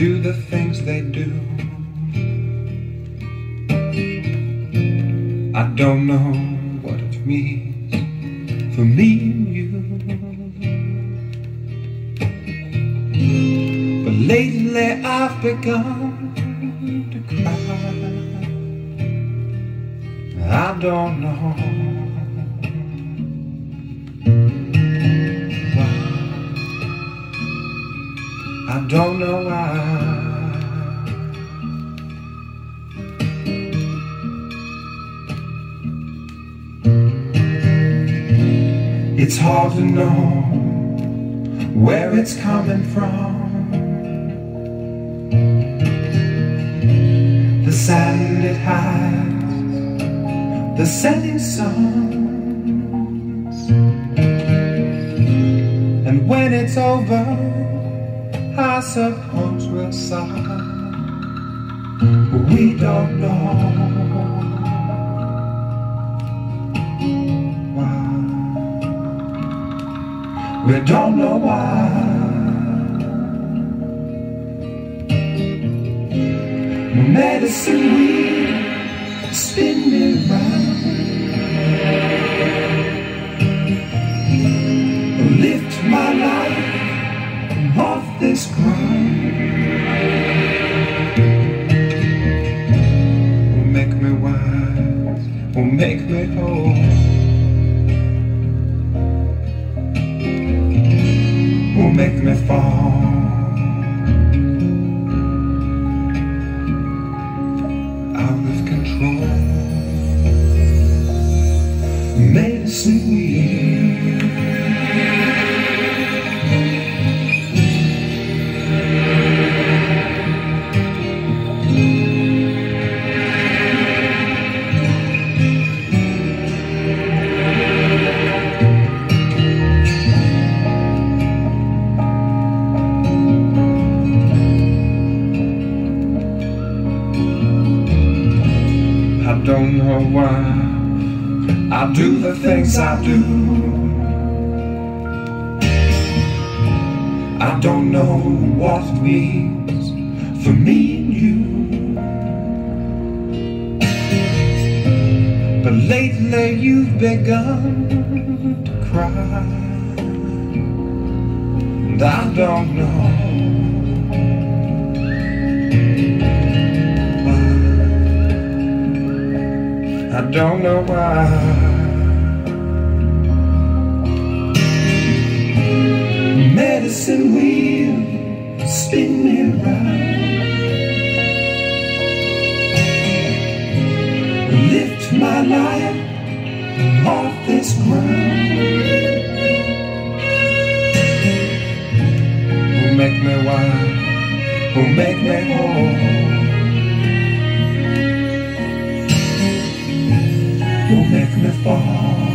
do the things they do. I don't know what it means for me and you, but lately I've begun to cry. I don't know why. I don't know why. It's hard to know where it's coming from. The sand it hides, the setting suns, and when it's over, I suppose we'll sigh. We don't know why. We don't know why. Medicine wheel spin me round, lift my life off this ground. Will make me wise, will make me whole, will make me fall out of control. Medicine wheel, I don't know why I do the things I do. I don't know what it means for me and you, but lately you've begun to cry, and I don't know why. I don't know why. Medicine wheel spin me round, lift my life off this ground. Who'll make me wise, who'll make me whole, who'll make me fall